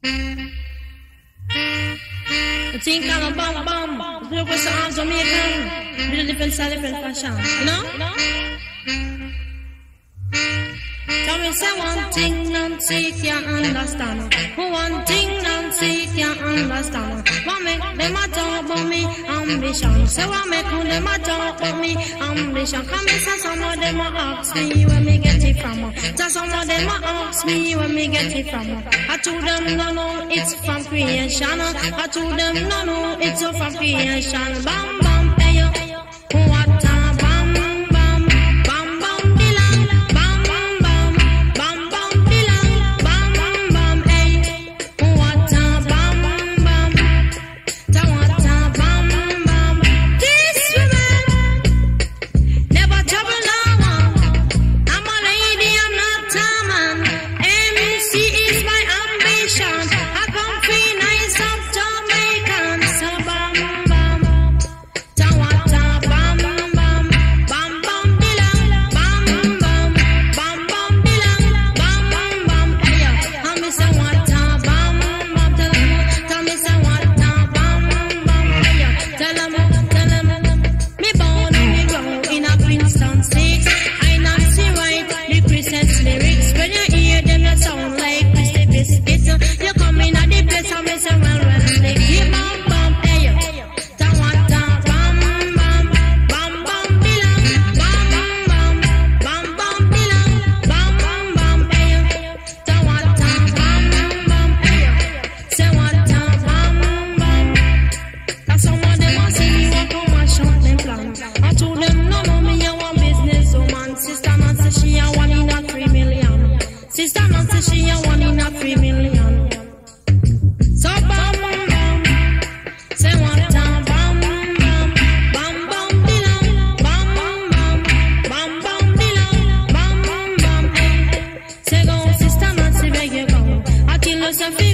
The thing called a bam bam. The person of Jamaican. With a different style, different fashion. You know? Tell me say one thing Nancy can't understand. One thing Nancy can't understand. What make them a talk about me ambition? Say what make them a talk about me ambition? Come and say some of them a ask me where me get it from. Say some of them a ask me where me get it from. I told them no, it's from creation. I told them no, it's from creation. Bam bam, hey yo, what a bam bam, bam bam bilang, bam bam, bam bam bilang, bam bam, hey, what a bam bam, ta what a bam bam. This woman never trouble no one. I'm a lady, I'm not a man. MC is my ambition. I come free nice up Jamaican. So bam bam, ta what a bam bam, bam bam bilang, bam bam, bam bam bilang, bam bam. Hey yo, I me say what a bam bam. Tell me say what a bam bam. Hey yo, tell 'em, me born and me grow in a Princeton 6. I not see right the Christmas lyrics. When you hear them, you sound like Christy Biscuit. You come in at the place and me say well, slick. Hey bam bam, hey yo, ta what a bam bam, bam bam bilang, bam bam, bam bam bilang, bam bam, hey yo, ta what a bam bam, hey yo, say what a bam bam. Cause some of them a see me walk on my shop them plans. I told them no, me a one business woman. Sister Nancy she a 1 in a 3 million. Sister Nancy she a 1 in a 3 million. So bam bam, say what a bam bam, bam bam bilang, bam bam, bam bam bilang, bam bam, hey. Say go Sister Nancy where you go? I tell you say